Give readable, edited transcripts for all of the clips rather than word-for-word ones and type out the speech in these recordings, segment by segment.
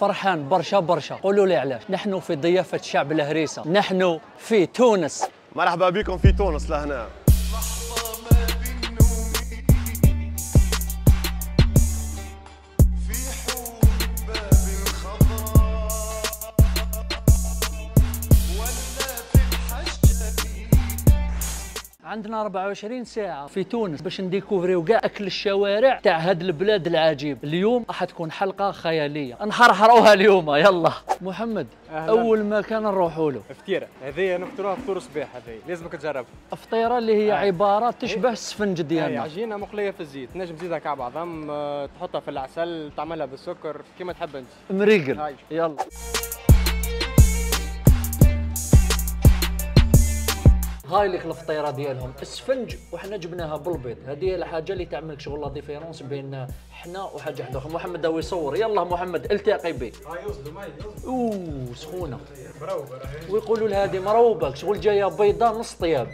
فرحان برشا برشا. قولوا لي علاش؟ نحن في ضيافة شعب الهريسة، نحن في تونس. مرحبا بكم في تونس لهنا. عندنا 24 ساعة في تونس باش نديكوفريو كاع أكل الشوارع تاع هاد البلاد العجيب. اليوم راح تكون حلقة خيالية، نحرحروها اليوم. يلا محمد، أول مكان نروحوا له فطيرة. هذه نفطروها فطور صباح، هذه لازمك تجربها. فطيرة اللي هي عبارة تشبه السفنج ديالنا. عجينة مقلية في الزيت، تنجم تزيدها كعب عظم، تحطها في العسل، تعملها بالسكر كيما تحب أنت. مريقل. يلا. هاي لك الفطيره ديالهم السفنج، وحنا جبناها بالبيض. هذه هي الحاجه اللي تعمل شغل لا ديفيرونس بين حنا وحاجه واحده اخرى. محمد داوي يصور. يلا محمد التقي بي. يوصلوا ماي اوه سخونه مروبه، ويقولوا لها هذه مروبه شغل جايه بيضه نص طياب.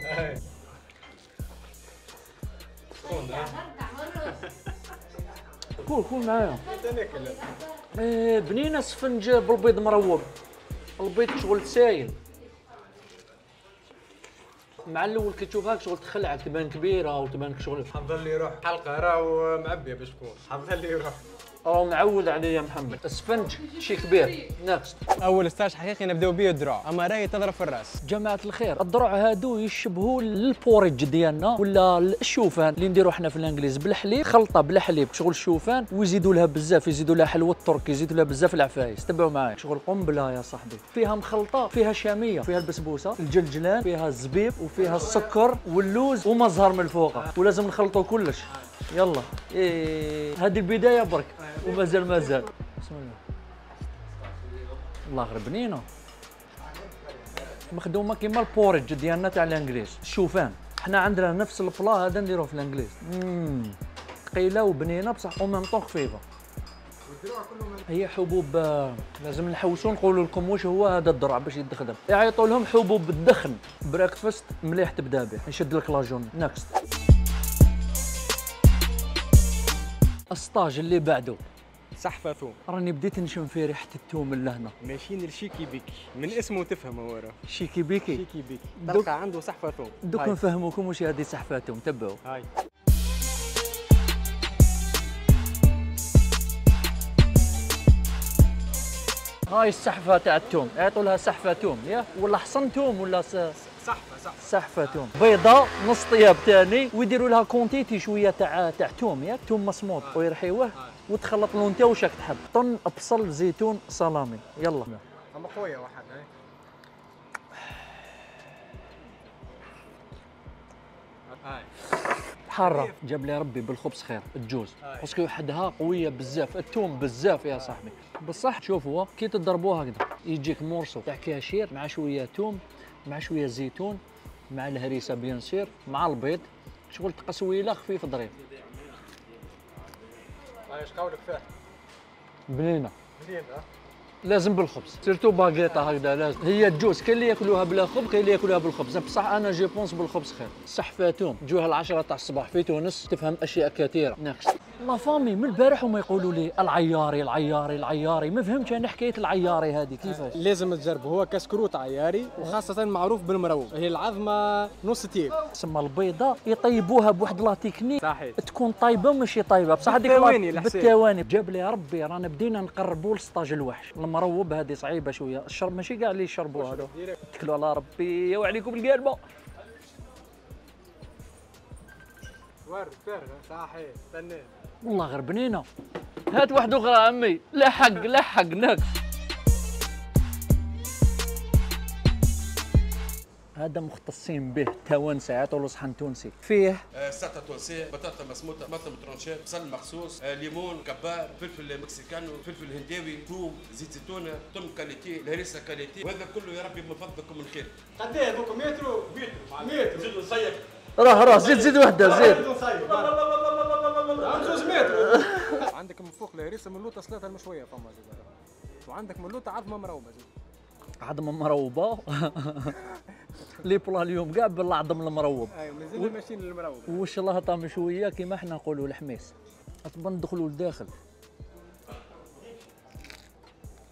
كول معايا. بنينه سفنج بالبيض مروب. البيض شغل سايل. مع الاول كي تشوفها شغل تخلعك، تبان كبيره وتبان شغل. حافظ اللي يروح حلقه راهو معبيه باش تكون. حافظ اللي يروح. معود عليا محمد. السفنج شي كبير. ناقص. اول ستاج حقيقي نبداو به الدروع، اما راهي تضرب في الراس. جماعه الخير، الدروع هادو يشبهوا البوريج ديالنا ولا الشوفان اللي نديرو حنا في الانجليز بالحليب، خلطه بالحليب شغل الشوفان، ويزيدوا لها بزاف، يزيدوا لها حلوه التركي، يزيدوا لها بزاف العفايس. تبعوا معايا شغل قنبله يا صاحبي. فيها مخلطه، فيها شاميه، فيها البسبوسه، الجلجلان، فيها الزبيب، وفيها السكر واللوز ومزهر من الفوق، ولازم نخلطوا كلش. يلا هذه البدايه برك ومازال بسم الله. الله غير بنينه مخدومه كيما البوريج ديالنا تاع الانجليز. الشوفان حنا عندنا نفس البلا هذا نديروه في الانجليز. ثقيله وبنينه بصح او ميم طون خفيفه. هي حبوب لازم نحوسوا نقولوا لكم واش هو هذا الدرع باش يتخدم. يعيطوا لهم حبوب الدخن. بريكفاست مليح تبدا به. نشد لك لاجون. نكست. السطاج اللي بعده سحفة ثوم. راني بديت نشم في ريحة الثوم من لهنا. ماشيين لشيكي بيكي، من اسمه تفهم هو راه. شيكي بيكي. شيكي بيكي. تلقى عنده سحفة ثوم. دوك نفهموكم واش هذه سحفة ثوم. تبعوا. هاي. هاي السحفة تاع الثوم، يعطوا لها سحفة ثوم يا ولا حصن ثوم ولا سحفة ثوم. بيضة نص طياب ثاني، ويديروا لها كونتيتي شوية تاع ثوم ياك، ثوم مصموط ويرحيوه وتخلط له انت واش راك تحب. طن بصل زيتون صلامي. يلا. اما قوية واحد. هاي. حارة. جاب لي ربي بالخبز خير الجوز، باسكو وحدها قوية بزاف، الثوم بزاف يا صاحبي. بصح شوفوا كي تضربوها هكذا يجيك مورسو تاع كاشير مع شوية ثوم مع شوية زيتون مع الهريسة بيان سير مع البيض، شغل تقسويله خفيف ظريف. ايش قولك فيه؟ بنينة. لازم بالخبز، سيرتو باغيطه هكذا لازم. هي الجوز كاين اللي ياكلوها بلا خبز، كاين اللي ياكلوها بالخبز، بصح انا جي بونس بالخبز خير. سحفة ثوم تجوها 10 تاع الصباح في تونس تفهم اشياء كثيره. نكست. لا فامي من البارح وما يقولوا لي العياري العياري العياري، ما فهمتش انا حكايه العياري هذه كيفاش. لازم تجربه، هو كسكروت عياري وخاصه معروف بالمروب. هي العظمه نص تيب. تسمى البيضه يطيبوها بواحد لا تكنيك صحيح. تكون طايبه ماشي طايبه بصح هذيك بالثواني. جاب لي ربي رانا بدينا نقربوا لسطاج الوحش. المروب هذه صعيبه شويه، الشرب ماشي كاع اللي يشربوا هذا. اتكلوا على ربي وعليكم القلبه. ورد فارغه صحيح. استنى والله غير بنينه. هات واحد اخرى عمي. لحق ناكس. هذا مختصين به التوانسه، يعطوا له صحن تونسي فيه سلطه تونسيه، بطاطا مسموطه، طماطم ترونشات، بصل مخصوص، ليمون، كبار، فلفل مكسيكانو، فلفل هنداوي، ثوم، زيت زيتونه، ثوم كاليتي، الهريسه كاليتي، وهذا كله يا ربي من فضلكم من خير. قديه دوك مترو متر زيدوا نصيف. راه زيد وحده زيد. عند 2 متر. عندك من فوق الهريسه من لوطه سلطه المشويه فما زيد، وعندك من لوطه عظمه مروبه زيد. عظمه مروبه. لي بلا اليوم كاع بالعظم المروب. ايوا مازال ماشيين للمروب. وش الله طعم شويه كيما احنا نقولوا الحميس. اصلا ندخلوا لداخل.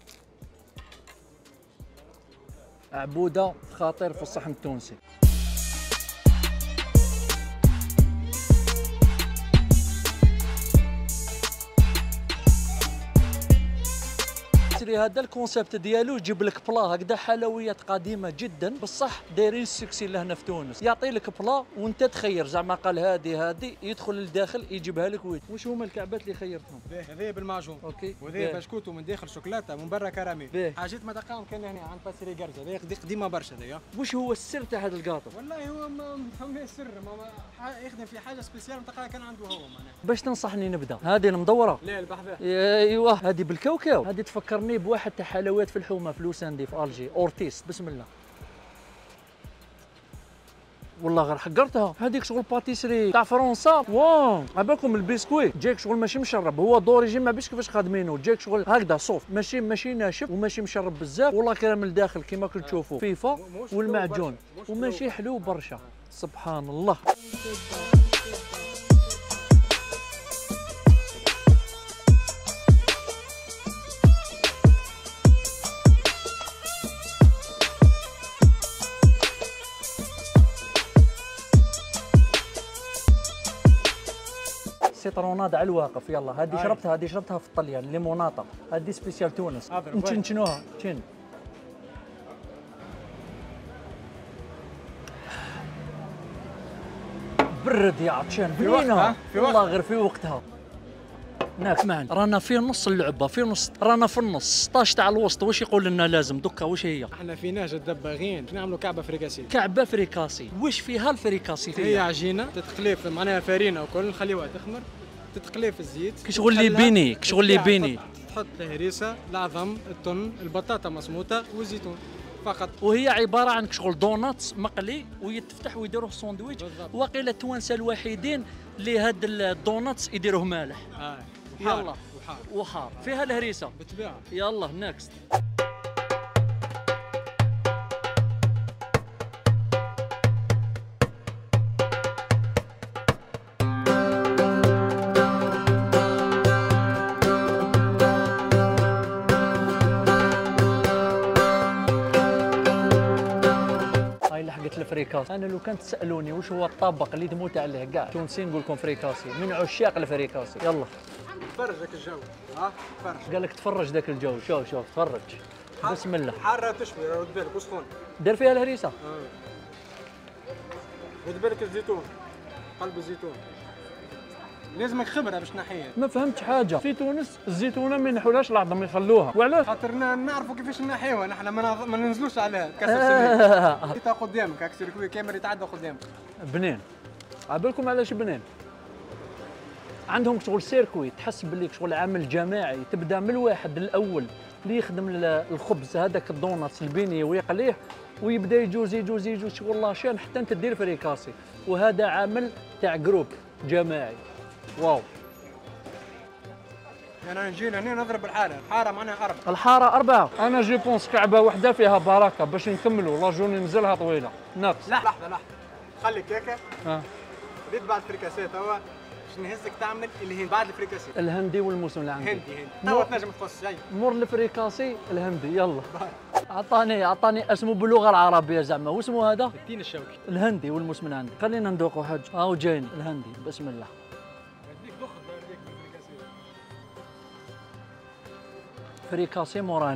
عبوده خطير في الصحن التونسي. هذا الكونسيبت ديالو يجيب لك بلا هكذا حلويات قديمه جدا بصح دايرين السكسي لهنا في تونس، يعطي لك بلا وانت تخير زعما قال هذه يدخل للداخل يجيبها لك ويت. واش هما الكعبات اللي خيرتهم؟ هذا بالمعجون اوكي، وهذا بسكوت ومن داخل شوكولاته ومن برا كراميل. حاجات ما تلقاهم كان هنا عند باسري كرزه، هذا قديمه برشا هذايا. واش هو السر تاع هذا الكاطو؟ والله هو ما سر يخدم في حاجه سبيسيال تلقاها كان عنده هو معناها. باش تنصحني نبدا هذه المدوره؟ لا البحذا. ايوا هذه بالكاوكاو، هذه تفكرني بواحد تاع حلويات في الحومه في لوساندي في الجي، اورتيس. بسم الله، والله غير حقرتها. هذيك شغل باتيسري تاع فرنسا. واو عباكم البسكويت جاك شغل ماشي مشرب، هو دوريجين ما بيش كيفاش خادمينه، جاك شغل هكذا صوف، ماشي ناشف وماشي مشرب بزاف، والله كرام الداخل كيما كنت تشوفوا فيفا والمعجون، وماشي حلو برشا. سبحان الله. سيتروناد على الواقف. يلا هذه شربتها في الطليان، ليموناطه هذه سبيسيال تونس. نشنوها تشن. برد يا عطشان بنينه والله غير في وقتها. ناك معنا رانا في نص اللعبه، رانا في النص 16 تاع الوسط. واش يقول لنا لازم دوكا؟ واش هي؟ احنا في نهج الدباغين نعملوا كعبه فريكاسي. كعبه فريكاسي، واش فيها الفريكاسي؟ هي عجينه تتقليف معناها فارينه وكل، نخليوها تخمر تتقلي في الزيت. كشغل اللي بيني تحط الهريسه، العظم، التن، البطاطا مسموطه والزيتون فقط. وهي عباره عن كشغل دوناتس مقلي ويتفتح ويديروه ساندويتش. واقيلا التوانسه الوحيدين اللي هاد الدوناتس يديروه مالح. يلا وحار فيها الهريسه بالطبيعه. يلا نكست. الفريكاسي. انا لو كان تسالوني واش هو الطبق اللي تموت عليه كاع تونسي نقول لكم فريكاسي، من عشاق الفريكاسي. يلا تفرج ذاك الجو. تفرج. قال لك تفرج ذاك الجو. شوف تفرج. بسم الله. حاره تشوي، رد بالك وسخون. دير فيها الهريسه. رد بالك الزيتون، قلب الزيتون لازمك خبره باش تنحيها. ما فهمتش حاجه في تونس الزيتونه ما ينحولهاش العظم يخلوها، وعلاش؟ خاطر نعرفوا كيفاش نحيوها، نحن ما ننزلوش عليها كسر سميك. انت قدامك هاك سيركوي كاميرا يتعدى قدامك. بنين. عبالكم علاش بنين؟ عندهم شغل سيركوي، تحس باللي شغل عمل جماعي، تبدا من الواحد الاول اللي يخدم الخبز هذاك الدوناتس البيني ويقليه، ويبدا يجوز شغل لاشين حتى انت دير فريكاسي، وهذا عمل تاع جروب جماعي. واو. انا نجي لهنا نضرب الحاره معناها 4. الحاره 4. انا جي بونس كعبه وحده فيها بركه باش نكملوا لا جورني نزلها طويله. ناقص. لحظه خليك هكا. بديت بعد الفريكاسات هو باش نهزك تعمل الهندي بعد الفريكاسي. الهندي والموسم العندي. هندي توا تنجم تخص جاي. مر الفريكاسي الهندي. يلا. عطاني اسمه باللغه العربيه زعما، واسمه هذا؟ التين الشوكي. الهندي والموسم العندي. خلينا ندوقوا حاج. هاو جايين الهندي. بسم الله. فريكاسي موراه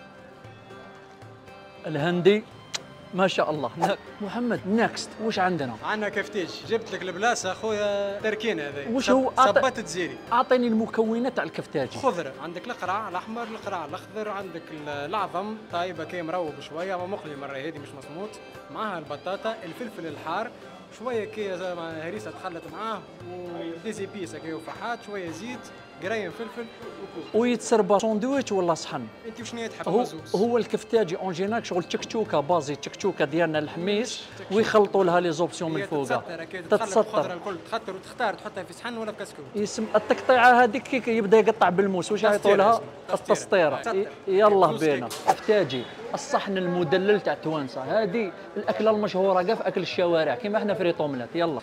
الهندي ما شاء الله. محمد نكست واش عندنا؟ عندنا كفتيج. جبت لك البلاصه خويا تركينه هذا. واش هو؟ صبات تزيري. اعطيني المكونات تاع الكفتاج. خضره، عندك القرع الاحمر، القرع الاخضر، عندك العظم طايبه كي مروب شويه ومقلي مره هذه مش مسموط، معاها البطاطا، الفلفل الحار، شويه كي هريسه تخلط معاه، وديزي بيس كي وفحات، شويه زيت، قريم فلفل وكوب. ويتسربى ساندويتش ولا صحن؟ انت وشنو تحب؟ هو الكفتاجي اون جينيرال شغل تشكشوكه بازي، تشكشوكه ديالنا الحميس ويخلطوا لها لي زوبسيون من فوق. تتسطر الكل، تخطر وتختار تحطها في صحن ولا في كاسكول. يسم التقطيعه هذيك كي يبدا يقطع بالموس واش يعيطوا لها؟ التسطيره. يلا بينا. كفتاجي الصحن المدلل تاع توانسه، هذه الاكله المشهوره كاع في اكل الشوارع كيما احنا فريطوملات. يلا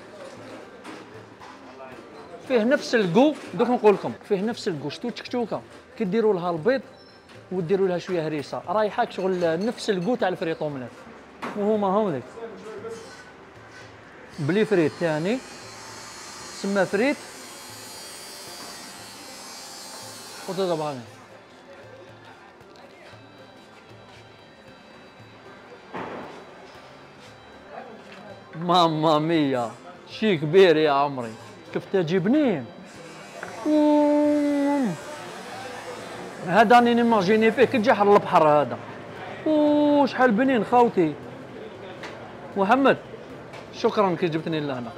فيه نفس الكو، دوك نقول لكم فيه نفس الكو. شتو تشكشوكه كي ديروا لها البيض وديروا لها شويه هريسه رايحه شغل نفس الكو تاع الفريط اومليت. وهما هاوليك بلي فريت ثاني سما فريت وتضربها. ماما ميا شي كبير يا عمري، كفتة جبنين. هذا راني نيماجيني فيه كي تجي حر البحر هذا. شحال بنين خاوتي. محمد شكرا كي جبتني لهنا.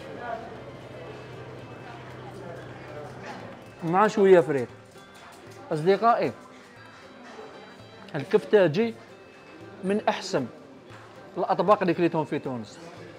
مع شويه فريت. اصدقائي الكفتاجي من احسن الاطباق اللي كليتهم في تونس.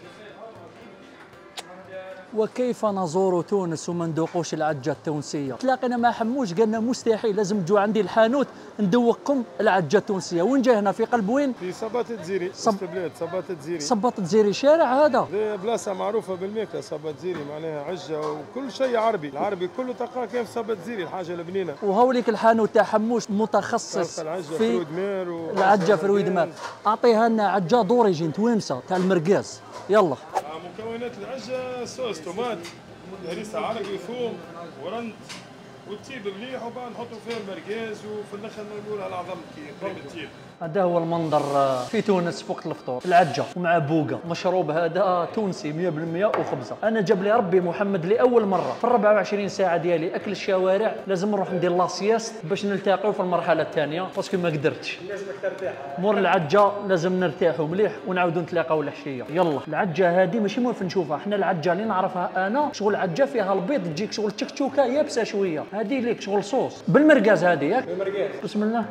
وكيف نزور تونس وما ندوقوش العجه التونسيه؟ تلاقينا مع حموش قالنا مستحيل لازم تجوا عندي الحانوت ندوقكم العجه التونسيه. وين جاي هنا في قلب وين؟ في صباط زيري وسط بلاد صباط زيري. صباط زيري شارع هذا؟ بلاصه معروفه بالماكله صباط زيري معناها عجه وكل شيء عربي، العربي كله تلقاه كيف صباط زيري الحاجه البنينه. وهوليك الحانوت تاع حموش متخصص في العجه فرويد مار. اعطيها لنا عجه دوريجين توانسه تاع المرقاز. يلا. مكونات العجه صوص طوماط، هريسه عربي، ثوم ورند وتيب مليح، وبعد نحطوا فيها المرقاز وفي الاخر نقولوا العظم قريب التيب. هذا هو المنظر في تونس في وقت الفطور، العجه ومع بوقه، مشروب هذا تونسي 100% وخبزه. انا جاب لي ربي محمد لاول مره في 24 ساعه ديالي اكل الشوارع لازم نروح ندير لاسياست باش نلتقيو في المرحله الثانيه باسكو ما قدرتش. لازمك ترتاح. مور العجه لازم نرتاحوا مليح ونعاودوا نتلاقاو العشيه. يلا العجه هذه ماشي موالف نشوفها، احنا العجه اللي نعرفها انا شغل عجه فيها البيض تجيك شغل تشكشوكه يابسه شويه، هذه ليك شغل صوص بالمرقاز هذه ياك؟ بالمرقاز. بسم الله.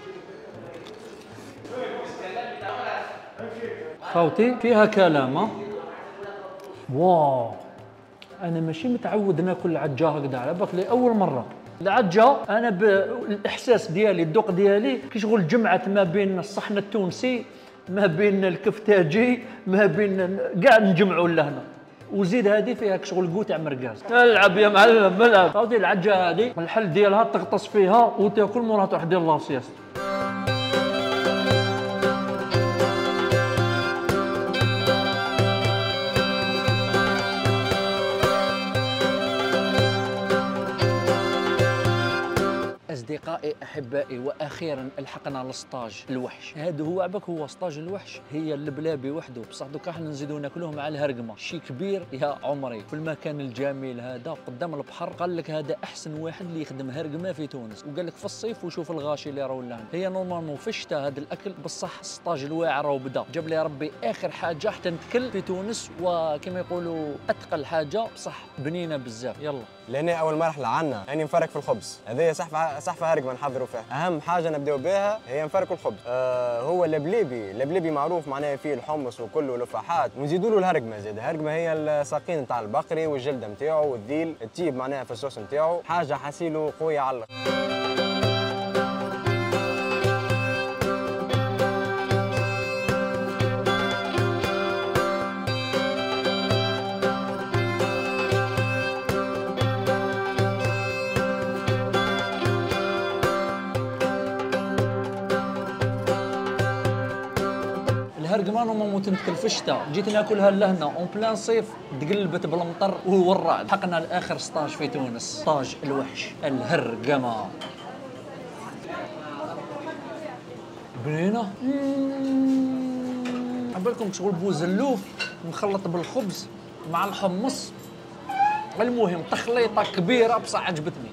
خوتي فيها كلامه. واو انا ماشي متعود ناكل العجه هكذا، على بالك لي اول مره. العجه انا بالاحساس ديالي الذوق ديالي كي شغل جمعت ما بين الصحن التونسي ما بين الكفتاجي ما بين كاع نجمعوا لهنا. وزيد هذه فيها شغل كو تاع مرقاز. العب يا معلم العب. خوتي العجه هذه الحل ديالها تغطس فيها وتاكل موراها تروح دير لاسياست. أصدقائي أحبائي وأخيرا الحقنا للسطاج الوحش. هذا هو عباك هو سطاج الوحش، هي اللبلابي وحده بصح دوكا احنا نزيدو ناكلوه مع الهرقمه. شي كبير يا عمري في المكان الجميل هذا قدام البحر. قال لك هذا أحسن واحد اللي يخدم هرقمه في تونس، وقال لك في الصيف وشوف الغاشي اللي راهو لهنا. هي نورمالمون في الشتاء هذا الأكل بصح السطاج الواعر راهو بدا. جاب لي ربي آخر حاجة حتى نتكل في تونس وكما يقولوا أثقل حاجة بصح بنينة بزاف. يلا لأن أول مرحلة عنا يعني نفرك في الخبز، هذه صحفة هرقمة نحضروا فيها. أهم حاجة نبداو بها هي نفركوا الخبز. هو اللبليبي معروف معناها فيه الحمص وكله لفاحات، ونزيدوا له الهرقمة. زاد الهرقمة هي الساقين نتاع البقري والجلدة نتاعو والذيل، التيب معناها في الصوص نتاعو، حاجة حسيله قوية على الآخر. الهرقمه نورمالمون تنتكل في الشتاء، جيت ناكلها لهنا اون بلان صيف تقلبت بالمطر والرعد. حقنا لاخر سطاج في تونس، سطاج الوحش الهرقمه. بنينه. عبالكم شغل بوزلوف مخلط بالخبز مع الحمص. المهم تخليطه كبيره بصح عجبتني.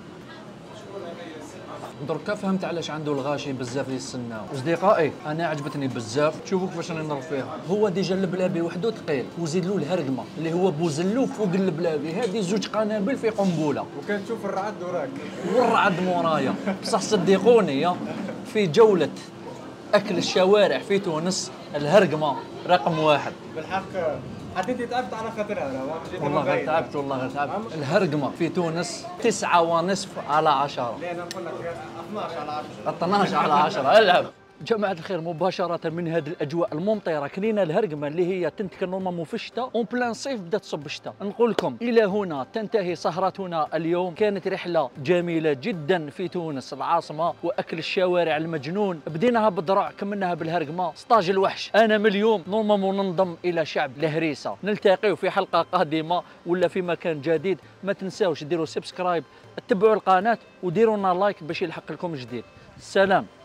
دركا فهمت علاش عنده الغاشي بزاف يستناو. اصدقائي انا عجبتني بزاف، شوفوا كيفاش راني نضرب فيها. هو ديجا اللبلابي وحده ثقيل وزيد له الهرقمه اللي هو بوزلوف فوق اللبلابي، هذه زوج قنابل في قنبله. وكان تشوف الرعد وراك والرعد مورايا. بصح صدقوني في جوله اكل الشوارع في تونس الهرقمه رقم واحد. بالحق حتى انت تعبت على خاطرها. والله غير تعبت، والله غير تعبت. الهرقمه في تونس 9.5 على 10. لا انا نقول لك 12 على 10. 12 على 10 العب. جماعة الخير مباشرة من هذه الأجواء الممطرة كلينا الهرقمة اللي هي تنتكن نورمالمون في الشتاء اون بلان صيف بدات تصب الشتاء. نقول لكم إلى هنا تنتهي سهرتنا اليوم. كانت رحلة جميلة جدا في تونس العاصمة، وأكل الشوارع المجنون. بديناها بالدرع كملناها بالهرقمة. سطاج الوحش. أنا من اليوم نورمالمون ننضم إلى شعب الهريسة. نلتقيو في حلقة قادمة ولا في مكان جديد. ما تنساوش ديروا سبسكرايب، تتبعوا القناة وديروا لنا لايك باش يلحق لكم جديد. سلام.